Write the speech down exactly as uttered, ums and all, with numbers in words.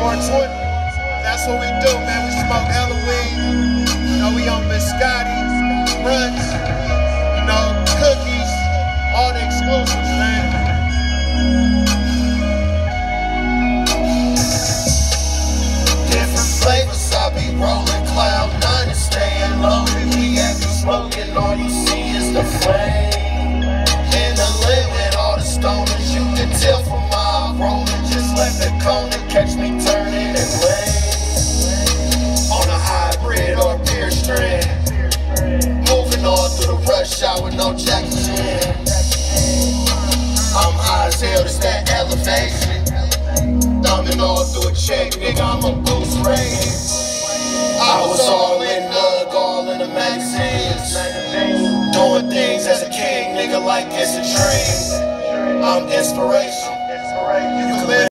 four twenty. That's what we do, man. We smoke hella weed. You know, we on biscotti, runs, you know, cookies, all the exclusives, man. Different flavors, I be rolling cloud nine and staying loaded. We after smoking, all you see is the flame. In the lid with all the stoners, you can tell from my rolling. Just left the cone and catch me turning and lane. On a hybrid or beer strand, moving on through the rush hour, no Jackie Chan. I'm high as hell, it's that elevation. Thumbing all through a check, nigga, I'm a boost rating. I was all in the, all in the magazines, doing things as a king, nigga, like it's a dream. I'm inspiration. You can live